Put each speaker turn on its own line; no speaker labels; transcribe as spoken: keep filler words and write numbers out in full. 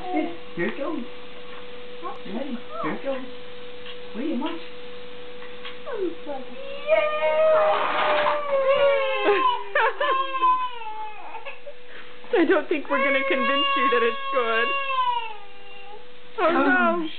Here, here it goes. You ready? Here it goes. William, watch.
I don't think we're going to convince you that it's good. Oh, no.